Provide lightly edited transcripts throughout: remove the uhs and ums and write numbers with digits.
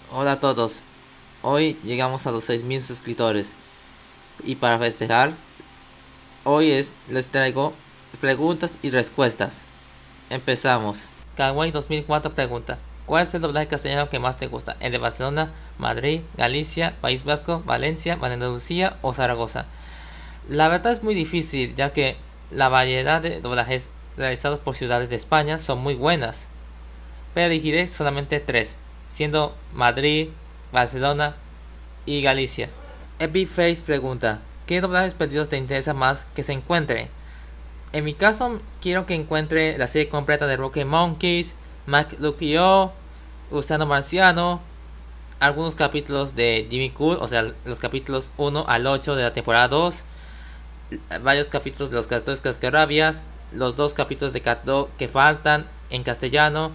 Hola a todos, hoy llegamos a los 6000 suscriptores y para festejar, les traigo preguntas y respuestas. Empezamos. Kawaii 2004 pregunta: ¿cuál es el doblaje castellano que más te gusta? ¿El de Barcelona, Madrid, Galicia, País Vasco, Valencia, Andalucía o Zaragoza? La verdad es muy difícil, ya que la variedad de doblajes realizados por ciudades de España son muy buenas, pero elegiré solamente tres, siendo Madrid, Barcelona y Galicia. Epiface pregunta: ¿qué doblajes perdidos te interesa más que se encuentre? En mi caso, quiero que encuentre la serie completa de Rocket Monkeys, Mac, Luke y yo, Gusano Marciano, algunos capítulos de Jimmy Cool, o sea, los capítulos 1 al 8 de la temporada 2, varios capítulos de los Castores Cascarrabias, los dos capítulos de Cat Dog que faltan en castellano,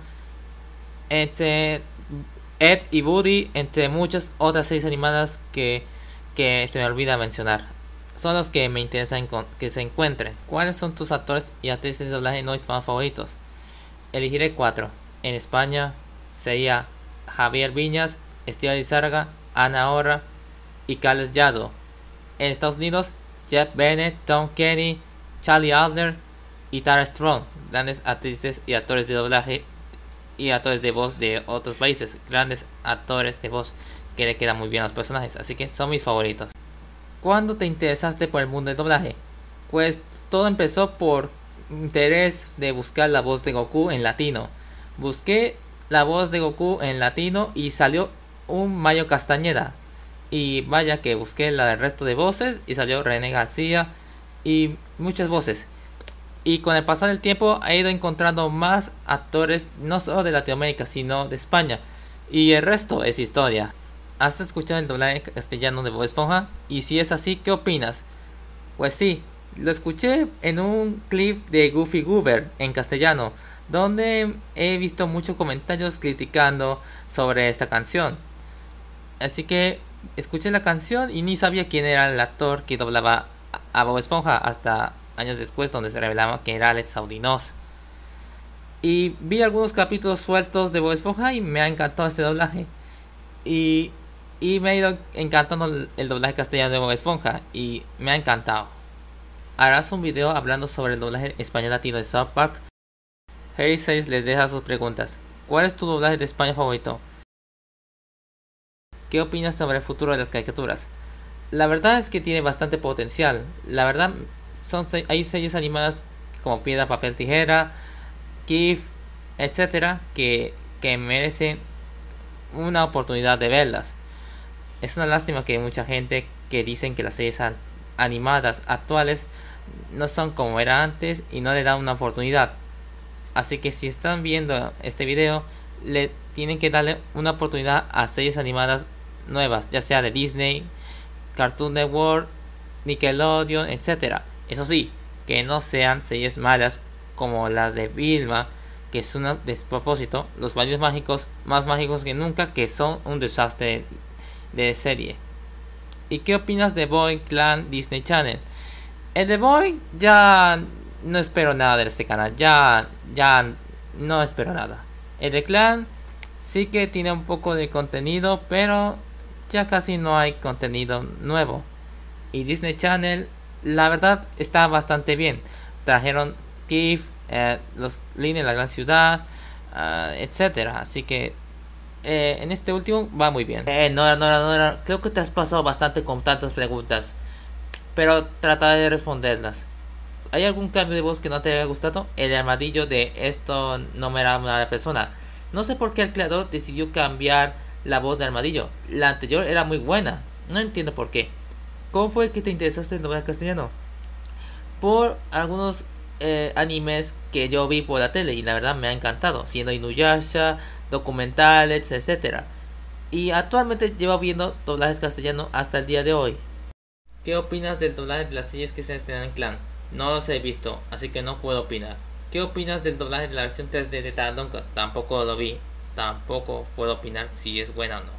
entre Ed y Woody, entre muchas otras series animadas que se me olvida mencionar. Son los que me interesan que se encuentren. ¿Cuáles son tus actores y actrices de doblaje no hispanos favoritos? Elegiré 4. En España sería Javier Viñas, Estela Lizárraga, Ana Orra y Carles Llado. En Estados Unidos, Jeff Bennett, Tom Kenny, Charlie Adler y Tara Strong, grandes actrices y actores de doblaje y actores de voz de otros países, grandes actores de voz que le quedan muy bien a los personajes, así que son mis favoritos. ¿Cuándo te interesaste por el mundo del doblaje? Pues todo empezó por interés de buscar la voz de Goku en latino. Busqué la voz de Goku en latino y salió un Mayo Castañeda. Y vaya que busqué la del resto de voces y salió René García y muchas voces. Y con el pasar del tiempo he ido encontrando más actores, no solo de Latinoamérica, sino de España. Y el resto es historia. ¿Has escuchado el doblaje castellano de Bob Esponja? Y si es así, ¿qué opinas? Pues sí, lo escuché en un clip de Goofy Goober en castellano, donde he visto muchos comentarios criticando sobre esta canción. Así que escuché la canción y ni sabía quién era el actor que doblaba a Bob Esponja hasta años después, donde se revelaba que era Alex Audinoz. Y vi algunos capítulos sueltos de Bob Esponja y me ha encantado este doblaje. Y me ha ido encantando el doblaje castellano de Bob Esponja y me ha encantado. Harás un video hablando sobre el doblaje español latino de South Park. Harry 6 les deja sus preguntas. ¿Cuál es tu doblaje de España favorito? ¿Qué opinas sobre el futuro de las caricaturas? La verdad es que tiene bastante potencial. La verdad, hay series animadas como Piedra, Papel, Tijera, Kif, etcétera, que merecen una oportunidad de verlas. Es una lástima que mucha gente que dicen que las series animadas actuales no son como era antes y no le dan una oportunidad. Así que si están viendo este video, le tienen que darle una oportunidad a series animadas nuevas, ya sea de Disney, Cartoon Network, Nickelodeon, etcétera. Eso sí, que no sean series malas como las de Vilma, que es un despropósito, los Padrinos Mágicos, más mágicos que nunca, que son un desastre de serie. ¿Y qué opinas de Boy Clan Disney Channel? El de Boy ya no espero nada de este canal, ya no espero nada. El de Clan sí que tiene un poco de contenido, pero ya casi no hay contenido nuevo. Y Disney Channel, la verdad, está bastante bien. Trajeron Kif, los Lin en la gran ciudad, etcétera. Así que en este último va muy bien. Nora, creo que te has pasado bastante con tantas preguntas, pero trataré de responderlas. ¿Hay algún cambio de voz que no te haya gustado? El armadillo de esto no me era una persona. No sé por qué el creador decidió cambiar la voz de armadillo. La anterior era muy buena. No entiendo por qué. ¿Cómo fue que te interesaste en doblaje castellano? Por algunos animes que yo vi por la tele y la verdad me ha encantado, siendo Inuyasha, documentales, etcétera. Y actualmente llevo viendo doblajes castellano hasta el día de hoy. ¿Qué opinas del doblaje de las series que se estrenan en Clan? No los he visto, así que no puedo opinar. ¿Qué opinas del doblaje de la versión 3D de Tarantonka? Tampoco lo vi. Tampoco puedo opinar si es buena o no.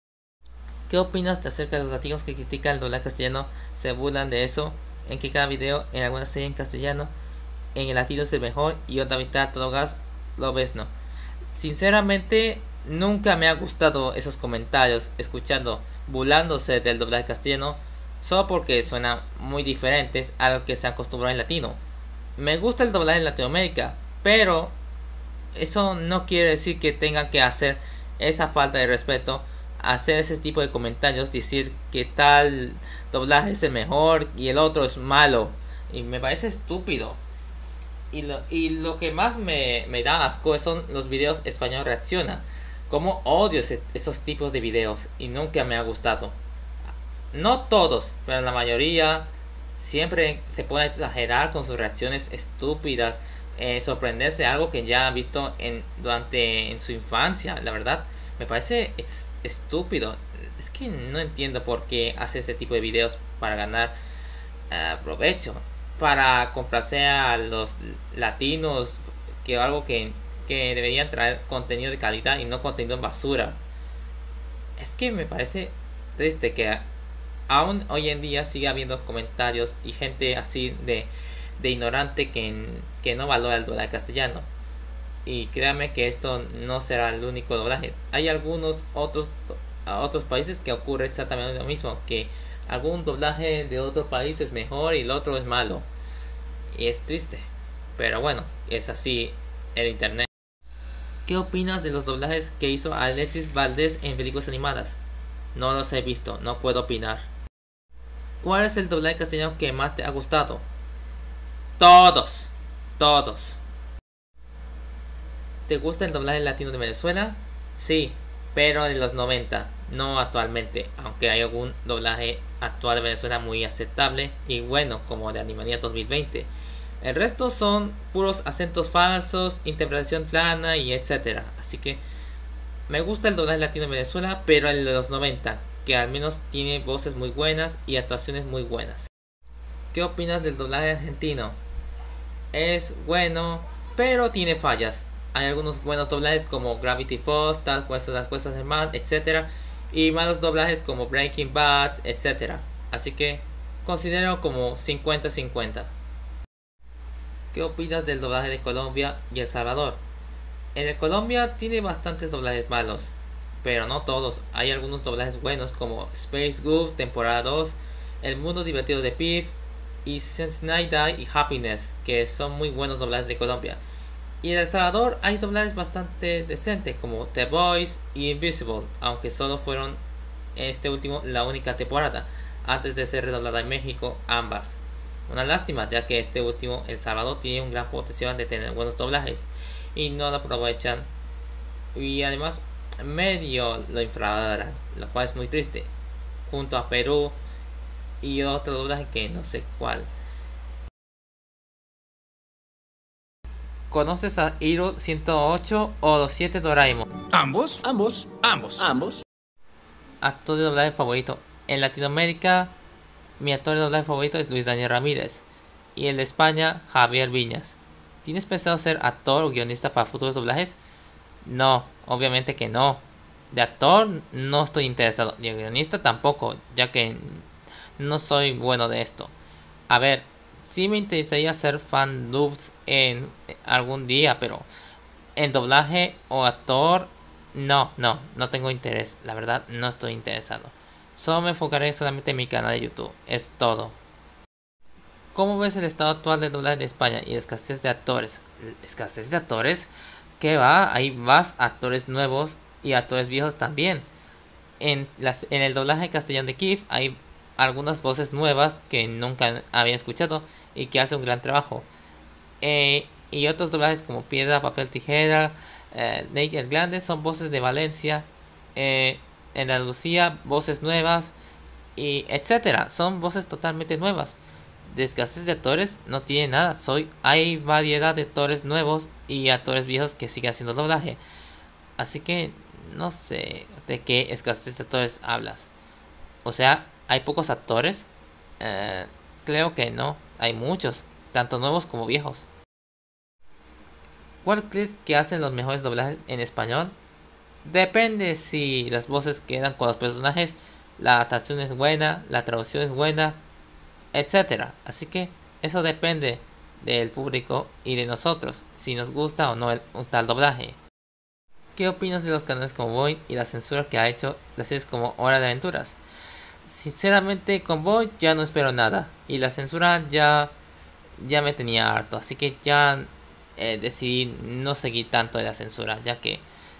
¿Qué opinas acerca de los latinos que critican el doblaje castellano? Se burlan de eso, en que cada video en alguna serie en castellano en el latino es el mejor y otra mitad todo gas lo ves no. Sinceramente Nunca me ha gustado esos comentarios escuchando burlándose del doblaje castellano solo porque suenan muy diferentes a lo que se acostumbrado en latino. Me gusta el doblaje en Latinoamérica, pero eso no quiere decir que tengan que hacer esa falta de respeto, hacer ese tipo de comentarios, decir que tal doblaje es el mejor y el otro es malo. Y me parece estúpido. Y lo que más me da asco son los videos español reacciona. Como odio esos tipos de videos y nunca me ha gustado. No todos, pero la mayoría siempre se puede exagerar con sus reacciones estúpidas, sorprenderse de algo que ya han visto en su infancia. La verdad, me parece estúpido. Es que no entiendo por qué hace ese tipo de videos para ganar provecho, para complacer a los latinos, que algo que deberían traer contenido de calidad y no contenido basura. Es que me parece triste que aún hoy en día sigue habiendo comentarios y gente así de ignorante que no valora el doblaje castellano. Y créanme que esto no será el único doblaje. Hay algunos otros países que ocurre exactamente lo mismo, que algún doblaje de otro país es mejor y el otro es malo. Y es triste. Pero bueno, es así el internet. ¿Qué opinas de los doblajes que hizo Alexis Valdés en películas animadas? No los he visto, no puedo opinar. ¿Cuál es el doblaje castellano que más te ha gustado? Todos. Todos. ¿Te gusta el doblaje latino de Venezuela? Sí, pero de los 90, no actualmente, aunque hay algún doblaje actual de Venezuela muy aceptable y bueno, como de Animania 2020. El resto son puros acentos falsos, interpretación plana y etcétera. Así que me gusta el doblaje latino de Venezuela, pero el de los 90, que al menos tiene voces muy buenas y actuaciones muy buenas. ¿Qué opinas del doblaje argentino? Es bueno, pero tiene fallas. Hay algunos buenos doblajes como Gravity Falls, Tal cual son las cosas del mal, etc. Y malos doblajes como Breaking Bad, etc. Así que considero como 50-50. ¿Qué opinas del doblaje de Colombia y El Salvador? En el Colombia tiene bastantes doblajes malos, pero no todos. Hay algunos doblajes buenos como Space Goof, temporada 2, El mundo divertido de Piff y Since Night Die y Happiness, que son muy buenos doblajes de Colombia. Y en El Salvador hay doblajes bastante decentes como The Voice y Invisible, aunque solo fueron este último la única temporada, antes de ser redoblada en México ambas. Una lástima, ya que este último, El Salvador, tiene un gran potencial de tener buenos doblajes y no lo aprovechan, y además medio lo infravaloran, lo cual es muy triste, junto a Perú y otro doblaje que no sé cuál. ¿Conoces a Hiro 108 o los 7 Doraemon? Ambos, ambos, ambos, ambos. Actor de doblaje favorito. En Latinoamérica, mi actor de doblaje favorito es Luis Daniel Ramírez. Y en España, Javier Viñas. ¿Tienes pensado ser actor o guionista para futuros doblajes? No, obviamente que no. De actor no estoy interesado. Y de guionista tampoco, ya que no soy bueno de esto. A ver, sí me interesaría ser fan dubs en algún día, pero en doblaje o actor, no tengo interés. La verdad, no estoy interesado. Solo me enfocaré solamente en mi canal de YouTube. Es todo. ¿Cómo ves el estado actual del doblaje de España y la escasez de actores? ¿Escasez de actores? ¿Qué va? Hay más actores nuevos y actores viejos también. En el doblaje castellano de Kif hay algunas voces nuevas que nunca había escuchado y que hacen un gran trabajo. Y otros doblajes como Piedra, Papel, Tijera, Nate el Grande son voces de Valencia. En Andalucía, voces nuevas y etcétera. Son voces totalmente nuevas. De escasez de actores no tiene nada. Hay variedad de actores nuevos y actores viejos que siguen haciendo doblaje. Así que no sé de qué escasez de actores hablas. O sea, ¿hay pocos actores? Creo que no. Hay muchos, tanto nuevos como viejos. ¿Cuál crees que hacen los mejores doblajes en español? Depende si las voces quedan con los personajes, la adaptación es buena, la traducción es buena, etcétera. Así que eso depende del público y de nosotros, si nos gusta o no un tal doblaje. ¿Qué opinas de los canales como Boing y la censura que ha hecho las series como Hora de Aventuras? Sinceramente con Boing ya no espero nada y la censura ya me tenía harto, así que ya decidí no seguir tanto de la censura, ya que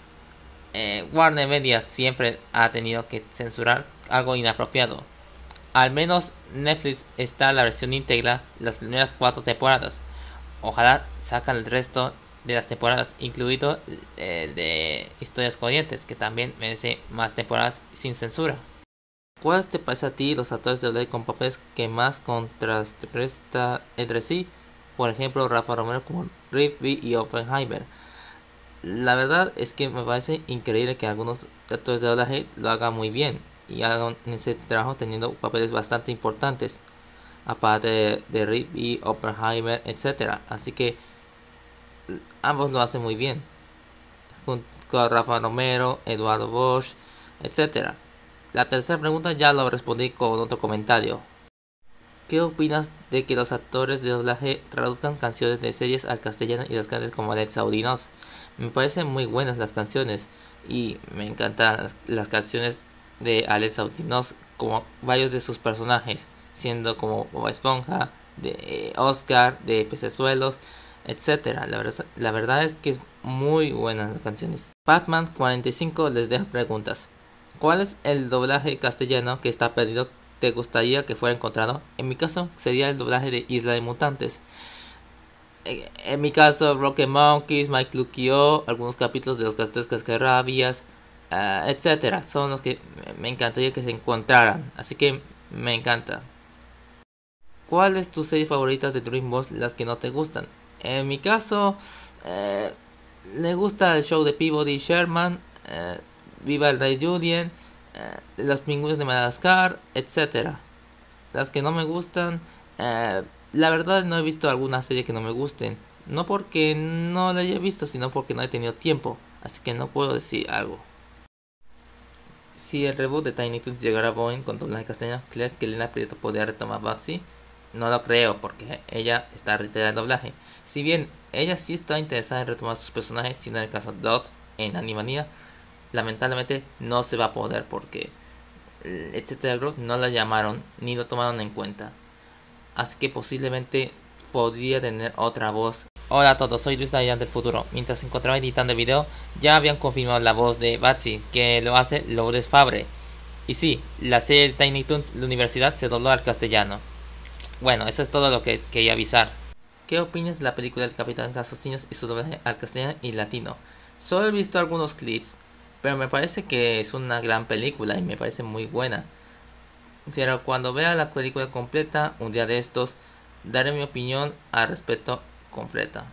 Warner Media siempre ha tenido que censurar algo inapropiado. Al menos Netflix está la versión íntegra, las primeras 4 temporadas. Ojalá sacan el resto de las temporadas, incluido el de Historias Corrientes, que también merece más temporadas sin censura. ¿Cuáles te parece a ti los actores de doblaje con papeles que más contrarrestan entre sí? Por ejemplo, Rafa Romero como Rigby y Oppenheimer. La verdad es que me parece increíble que algunos actores de doblaje lo hagan muy bien y hagan ese trabajo teniendo papeles bastante importantes, aparte de Rigby, Oppenheimer, etc. Así que ambos lo hacen muy bien, junto con Rafa Romero, Eduardo Bosch, etc. La tercera pregunta ya lo respondí con otro comentario. ¿Qué opinas de que los actores de doblaje traduzcan canciones de series al castellano y las canten como Alex Audinos? Me parecen muy buenas las canciones y me encantan las canciones de Alex Audinos como varios de sus personajes, siendo como Bob Esponja, de Oscar, de Pecesuelos, etcétera. La verdad es que es muy buenas las canciones. Batman45 les deja preguntas. ¿Cuál es el doblaje castellano que está perdido te gustaría que fuera encontrado? En mi caso sería el doblaje de Isla de Mutantes. En mi caso, Rocket Monkeys, Mike Lucio, algunos capítulos de los Castores Cascarrabias, etcétera, son los que me encantaría que se encontraran. Así que me encanta. ¿Cuál es tu serie favorita de DreamWorks, las que no te gustan? En mi caso, me gusta el show de Peabody Sherman, Viva el Rey Julien, Los Pingüinos de Madagascar, etcétera. Las que no me gustan, la verdad no he visto alguna serie que no me gusten. No porque no la haya visto, sino porque no he tenido tiempo. Así que no puedo decir algo. Si el reboot de Tiny Toons llegara a Boeing con doblaje castellano, ¿crees que Elena Prieto podría retomar Bugsy? No lo creo, porque ella está retirada del doblaje. Si bien ella sí está interesada en retomar sus personajes, sino en el caso de Dot en Animania, lamentablemente no se va a poder porque Etcétera Group no la llamaron ni lo tomaron en cuenta. Así que posiblemente podría tener otra voz. Hola a todos, soy Luis Dayan del futuro. Mientras se encontraba editando el video, ya habían confirmado la voz de Batsy, que lo hace Lourdes Fabre. Y sí, la serie de Tiny Toons, la universidad, se dobló al castellano. Bueno, eso es todo lo que quería avisar. ¿Qué opinas de la película del Capitán Asesinos y su doblaje al castellano y latino? Solo he visto algunos clips, pero me parece que es una gran película y me parece muy buena. Pero cuando vea la película completa, un día de estos, daré mi opinión al respecto completa.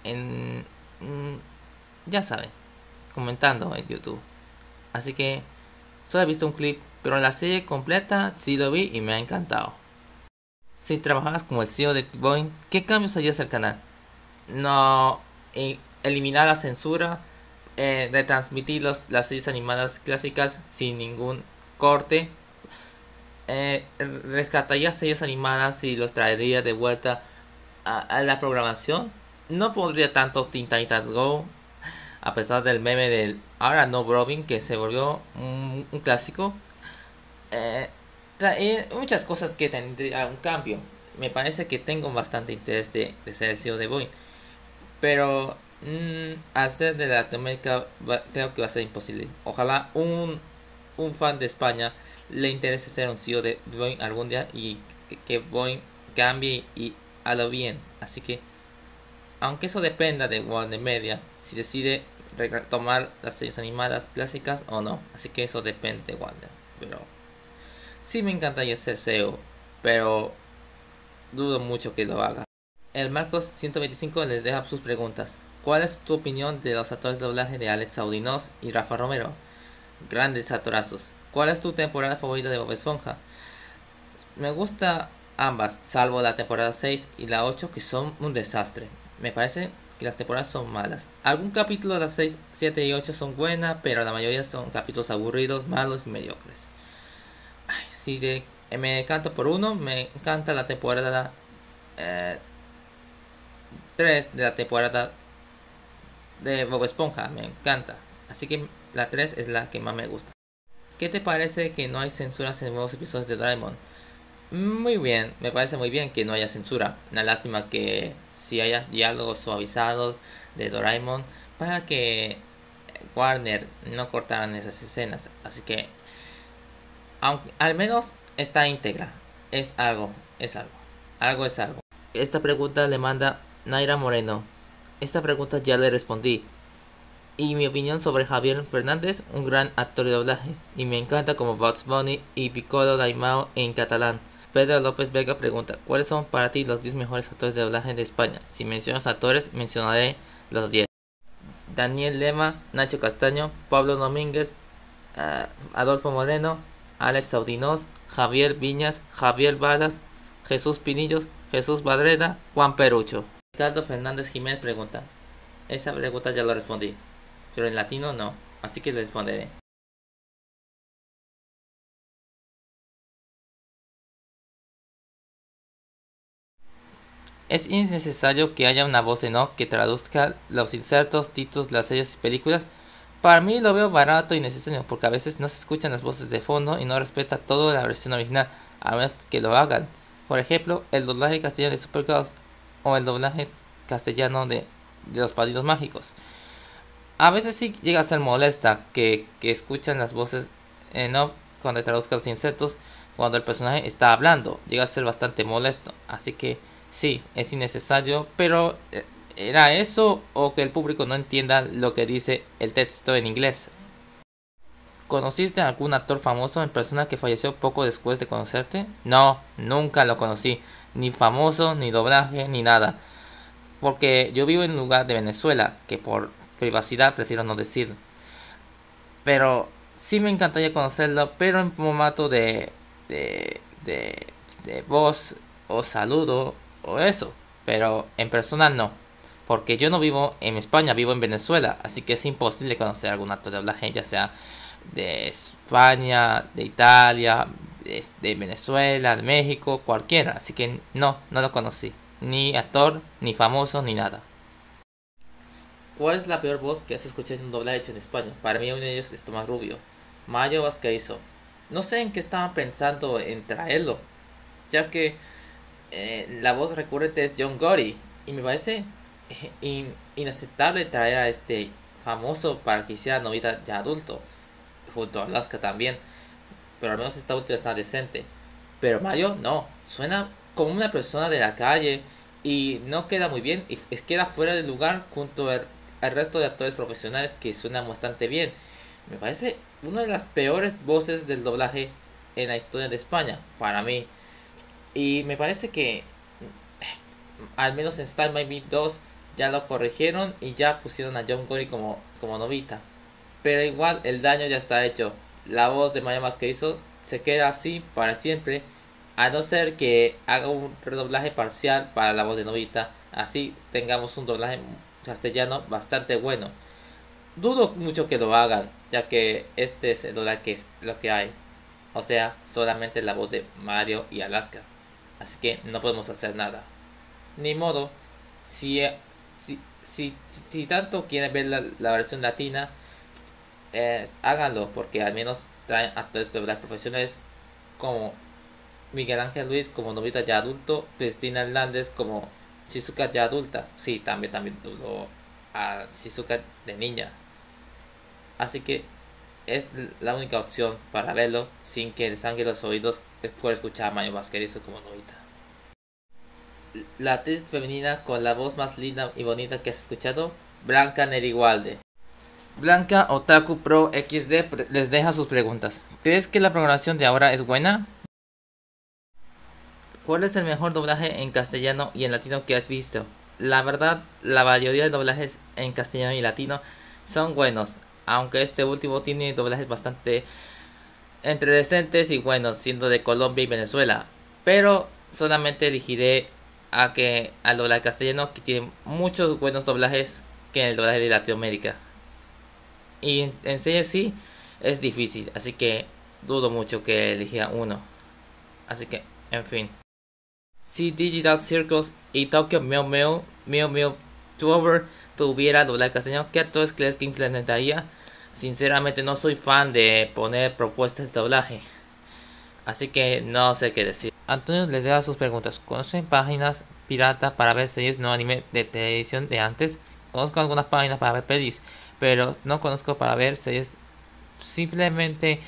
Ya saben, comentando en YouTube. Así que solo he visto un clip, pero la serie completa sí lo vi y me ha encantado. Si trabajaras como el CEO de Boeing, ¿qué cambios harías al canal? No eliminar la censura, retransmitir las series animadas clásicas sin ningún corte. Rescataría series animadas y los traería de vuelta a la programación. No pondría tanto Teen Titans Go, a pesar del meme del ahora no Robin, que se volvió un clásico. Muchas cosas que tendría un cambio. Me parece que tengo bastante interés de ser el CEO de Boeing, pero hacer de Latinoamérica creo que va a ser imposible. Ojalá un fan de España le interese ser un CEO de Boeing algún día y que Boeing cambie y a lo bien. Así que, aunque eso dependa de Warner Media, si decide retomar las series animadas clásicas o no. Así que eso depende de Warner. Pero sí me encantaría ser CEO, pero dudo mucho que lo haga. El Marcos 125 les deja sus preguntas. ¿Cuál es tu opinión de los actores de doblaje de Alex Audinos y Rafa Romero? Grandes actorazos. ¿Cuál es tu temporada favorita de Bob Esponja? Me gusta ambas, salvo la temporada 6 y la 8, que son un desastre. Me parece que las temporadas son malas. Algún capítulo de las 6, 7 y 8 son buenas, pero la mayoría son capítulos aburridos, malos y mediocres. Si me encanto por uno, me encanta la temporada 3 de la temporada de Bob Esponja, me encanta. Así que la 3 es la que más me gusta. ¿Qué te parece que no hay censuras en nuevos episodios de Doraemon? Muy bien, me parece muy bien que no haya censura. Una lástima que si haya diálogos suavizados de Doraemon para que Warner no cortaran esas escenas. Así que, aunque al menos está íntegra. Es algo, es algo. Algo es algo. Esta pregunta le manda Naira Moreno. Esta pregunta ya le respondí. Y mi opinión sobre Javier Fernández, un gran actor de doblaje. Y me encanta como Bugs Bunny y Piccolo Daimao en catalán. Pedro López Vega pregunta, ¿cuáles son para ti los 10 mejores actores de doblaje de España? Si mencionas actores, mencionaré los 10. Daniel Lema, Nacho Castaño, Pablo Domínguez, Adolfo Moreno, Alex Audinoz, Javier Viñas, Javier Balas, Jesús Pinillos, Jesús Badreda, Juan Perucho. Ricardo Fernández Jiménez pregunta, esa pregunta ya lo respondí, pero en latino no, así que le responderé. Es innecesario que haya una voz en off que traduzca los insertos, títulos, las series y películas. Para mí lo veo barato y necesario porque a veces no se escuchan las voces de fondo y no respeta toda la versión original, a menos que lo hagan. Por ejemplo, el doblaje castellano de Supergirls o el doblaje castellano de Los Padrinos Mágicos. A veces sí llega a ser molesta que escuchan las voces en off cuando traduzcan los insertos cuando el personaje está hablando. Llega a ser bastante molesto, así que sí, es innecesario, pero ¿era eso o que el público no entienda lo que dice el texto en inglés? ¿Conociste a algún actor famoso en persona que falleció poco después de conocerte? No, nunca lo conocí, ni famoso, ni doblaje, ni nada, porque yo vivo en un lugar de Venezuela, que por privacidad prefiero no decir. Pero sí me encantaría conocerlo, pero en formato de voz o saludo o eso, pero en persona no, porque yo no vivo en España, vivo en Venezuela, así que es imposible conocer algún actor de doblaje, ya sea de España, de Italia, de Venezuela, de México, cualquiera, así que no lo conocí, ni actor, ni famoso, ni nada. ¿Cuál es la peor voz que has escuchado en un doblaje hecho en España? Para mí uno de ellos es Tomás Rubio. Mayo Vasquerizo. No sé en qué estaban pensando en traerlo, ya que la voz recurrente es John Gotti y me parece inaceptable traer a este famoso para que hiciera Novita ya adulto, junto a Alaska también, pero al menos esta última está decente. Pero Mayo no, suena como una persona de la calle y no queda muy bien y queda fuera de lugar junto al resto de actores profesionales que suenan bastante bien. Me parece una de las peores voces del doblaje en la historia de España, para mí. Y me parece que al menos en Stand By Me 2 ya lo corrigieron y ya pusieron a John Gotti como Novita. Pero igual el daño ya está hecho. La voz de Maya más que hizo se queda así para siempre. A no ser que haga un redoblaje parcial para la voz de Novita. Así tengamos un doblaje castellano bastante bueno. Dudo mucho que lo hagan, ya que este es el doblaje que es lo que hay. O sea, solamente la voz de Mario y Alaska. Así que no podemos hacer nada. Ni modo. Si, si tanto quieren ver la versión latina, háganlo, porque al menos traen actores de doblaje profesionales como Miguel Ángel Luis como Novita ya adulto, Cristina Hernández como Shizuka ya adulta. Sí, también dobló a Shizuka de niña. Así que es la única opción para verlo sin que le sangre los oídos por escuchar a Mayo Vasquerizo como Novita. La actriz femenina con la voz más linda y bonita que has escuchado, Blanca Nerigualde. Blanca Otaku Pro XD les deja sus preguntas. ¿Crees que la programación de ahora es buena? ¿Cuál es el mejor doblaje en castellano y en latino que has visto? La verdad, la mayoría de doblajes en castellano y latino son buenos, aunque este último tiene doblajes bastante entre decentes y buenos, siendo de Colombia y Venezuela. Pero solamente elegiré al doblaje castellano, que tiene muchos buenos doblajes, que en el doblaje de Latinoamérica. Y en serio sí, es difícil, así que dudo mucho que eligiera uno. Así que, en fin. Si Digital Circus y Tokyo Mew Mew Tower tuviera doblaje castellano, ¿qué actores crees que implementaría? Sinceramente no soy fan de poner propuestas de doblaje, así que no sé qué decir. Antonio les da sus preguntas. ¿Conocen páginas pirata para ver series no anime de televisión de antes? Conozco algunas páginas para ver pelis, pero no conozco para ver series. Simplemente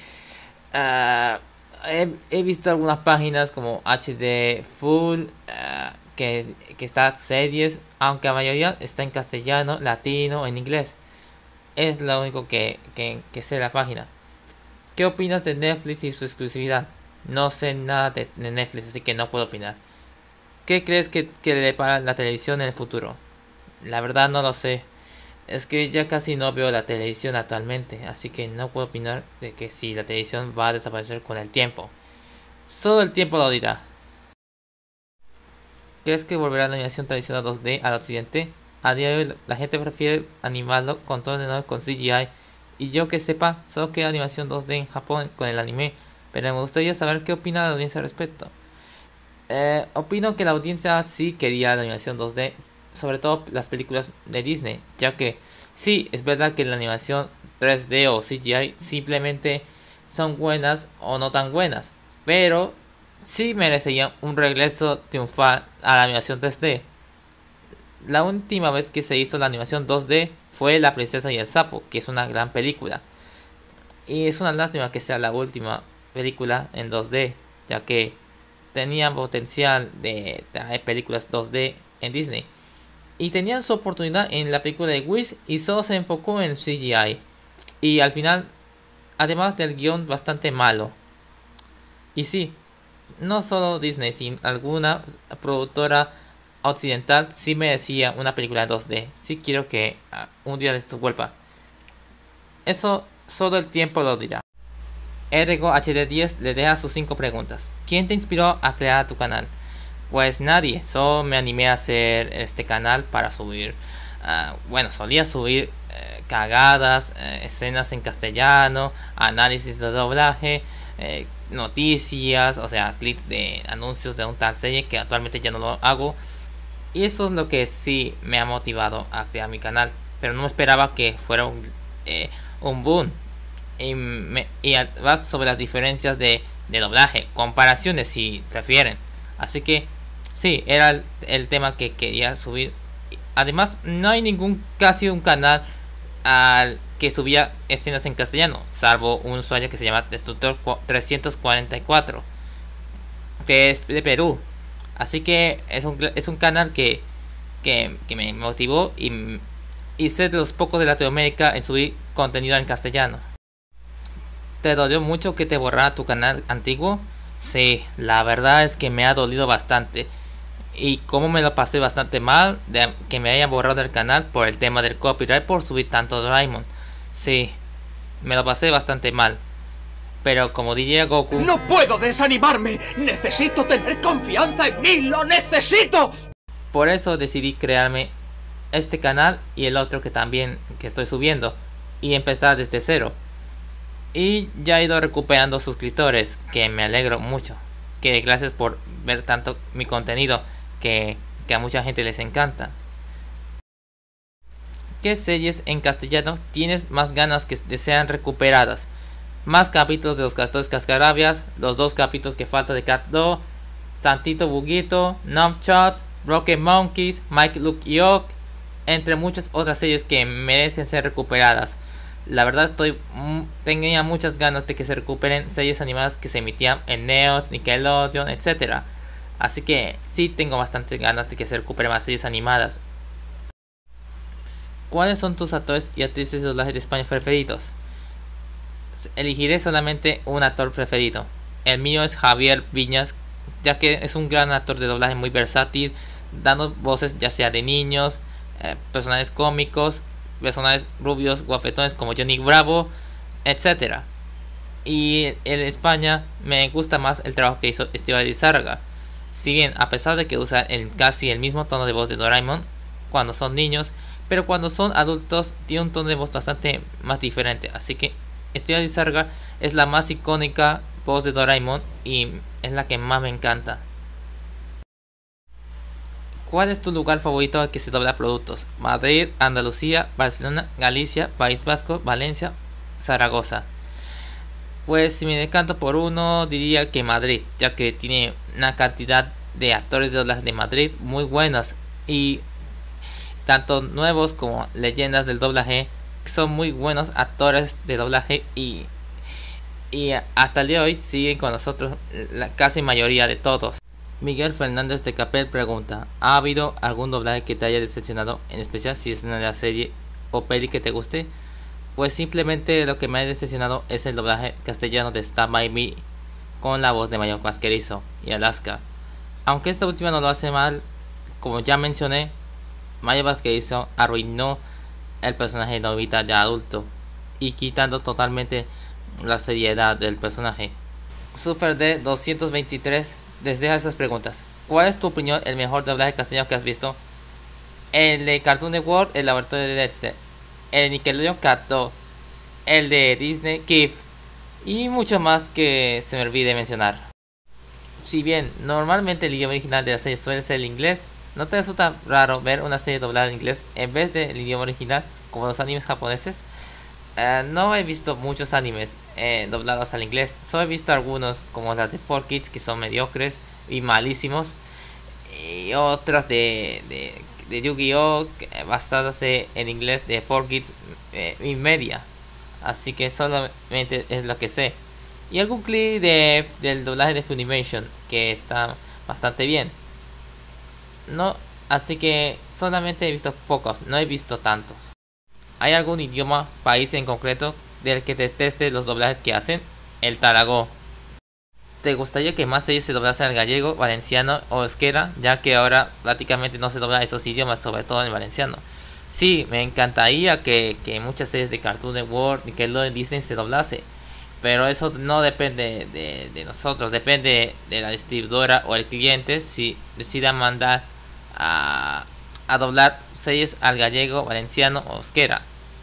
he visto algunas páginas como HD Full, que está series, aunque la mayoría está en castellano, latino, en inglés. Es lo único que sé de la página. ¿Qué opinas de Netflix y su exclusividad? No sé nada de Netflix, así que no puedo opinar. ¿Qué crees que le depara la televisión en el futuro? La verdad no lo sé. Es que ya casi no veo la televisión actualmente, así que no puedo opinar de que si la televisión va a desaparecer con el tiempo. Solo el tiempo lo dirá. ¿Crees que volverá la animación tradicional 2D al occidente? A día de hoy la gente prefiere animarlo con todo de nuevo con CGI, y yo que sepa, solo queda animación 2D en Japón con el anime, pero me gustaría saber qué opina la audiencia al respecto. Opino que la audiencia sí quería la animación 2D, sobre todo las películas de Disney, ya que sí, es verdad que la animación 3D o CGI simplemente son buenas o no tan buenas, pero sí merecerían un regreso triunfal a la animación 3D. La última vez que se hizo la animación 2D fue La Princesa y el Sapo, que es una gran película. Y es una lástima que sea la última película en 2D, ya que tenían potencial de traer películas 2D en Disney. Y tenían su oportunidad en la película de Wish y solo se enfocó en CGI. Y al final, además del guión bastante malo. Y sí, no solo Disney, sino alguna productora occidental sí merecía una película en 2D. Sí quiero que un día de esto vuelva. Eso solo el tiempo lo dirá. Ergo HD10 le deja sus 5 preguntas. ¿Quién te inspiró a crear tu canal? Pues nadie, solo me animé a hacer este canal para subir. Bueno, solía subir cagadas, escenas en castellano, análisis de doblaje, noticias, o sea, clips de anuncios de un tal serie que actualmente ya no lo hago. Y eso es lo que sí me ha motivado a crear mi canal. Pero no esperaba que fuera un boom. Y además sobre las diferencias de doblaje, comparaciones si prefieren. Así que sí, era el tema que quería subir. Además, no hay casi un canal que subía escenas en castellano, salvo un usuario que se llama Destructor 344, que es de Perú. Así que es un canal que me motivó y ser de los pocos de Latinoamérica en subir contenido en castellano. ¿Te dolió mucho que te borrara tu canal antiguo? Sí, la verdad es que me ha dolido bastante. Y como me lo pasé bastante mal de que me hayan borrado el canal por el tema del copyright por subir tanto Doraemon. Sí, me lo pasé bastante mal. Pero como diría Goku... ¡No puedo desanimarme! ¡Necesito tener confianza en mí! ¡Lo necesito! Por eso decidí crearme este canal y el otro que también estoy subiendo. Y empezar desde cero. Y ya he ido recuperando suscriptores, que me alegro mucho. Que gracias por ver tanto mi contenido, que a mucha gente les encanta. ¿Qué series en castellano tienes más ganas que sean recuperadas? Más capítulos de los Castores Cascarabias, los 2 capítulos que falta de Cat Dog, Santito Buguito, Numb Shots, Rocket Monkeys, Mike Luke y Oak, entre muchas otras series que merecen ser recuperadas. La verdad tenía muchas ganas de que se recuperen series animadas que se emitían en Neos, Nickelodeon, etc. Así que sí tengo bastante ganas de que se recuperen más series animadas. ¿Cuáles son tus actores y actrices de doblaje de España preferidos? Elegiré solamente un actor preferido. El mío es Javier Viñas, ya que es un gran actor de doblaje muy versátil, dando voces ya sea de niños, personajes cómicos, personajes rubios, guapetones como Johnny Bravo, etc. Y en España me gusta más el trabajo que hizo Estíbaliz Lizárraga. Si bien a pesar de que usa casi el mismo tono de voz de Doraemon cuando son niños, pero cuando son adultos tiene un tono de voz bastante más diferente. Así que Estíbaliz Lizárraga es la más icónica voz de Doraemon y es la que más me encanta. ¿Cuál es tu lugar favorito al que se dobla productos? Madrid, Andalucía, Barcelona, Galicia, País Vasco, Valencia Zaragoza. Pues si me decanto por uno, diría que Madrid, ya que tiene una cantidad de actores de doblaje de Madrid muy buenos, y tanto nuevos como leyendas del doblaje son muy buenos actores de doblaje, y hasta el día de hoy siguen con nosotros la casi mayoría de todos. Miguel Fernández de Capel pregunta: ¿ha habido algún doblaje que te haya decepcionado, en especial si es una de la serie o peli que te guste? Pues simplemente lo que me ha decepcionado es el doblaje castellano de Stand By Me con la voz de Mayor Vasquerizo y Alaska. Aunque esta última no lo hace mal, como ya mencioné, Mayor Vasquerizo arruinó el personaje de Novita ya adulto y quitando totalmente la seriedad del personaje. Super D 223 les deja esas preguntas. ¿Cuál es tu opinión el mejor doblaje castellano que has visto? El de Cartoon Network, el laboratorio de Dexter, el de Nickelodeon Cat2, el de Disney Kif y mucho más que se me olvide mencionar. Si bien normalmente el idioma original de la serie suele ser el inglés, ¿no te resulta raro ver una serie doblada en inglés en vez del idioma original como los animes japoneses? No he visto muchos animes doblados al inglés, solo he visto algunos como las de 4Kids que son mediocres y malísimos, y otras de Yu-Gi-Oh basadas en inglés de 4Kids y media, así que solamente es lo que sé, y algún clip del doblaje de Funimation que está bastante bien. No, así que solamente he visto pocos, no he visto tantos. ¿Hay algún idioma, país en concreto del que deteste los doblajes que hacen? El Taragó. ¿Te gustaría que más series se doblasen al gallego, valenciano o euskera, ya que ahora prácticamente no se doblan esos idiomas, sobre todo en el valenciano? Sí, me encantaría que muchas series de Cartoon Network, Nickelodeon, Disney se doblase, pero eso no depende de nosotros, depende de la distribuidora o el cliente si decida mandar a doblar series al gallego, valenciano o euskera.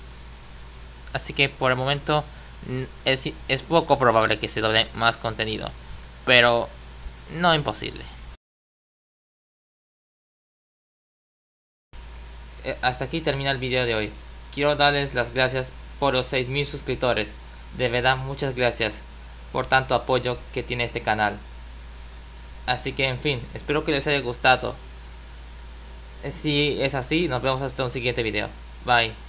Así que por el momento es poco probable que se doble más contenido, pero no imposible. Hasta aquí termina el video de hoy. Quiero darles las gracias por los 6000 suscriptores. De verdad, muchas gracias por tanto apoyo que tiene este canal. Así que en fin, espero que les haya gustado. Si es así, nos vemos hasta un siguiente video. Bye.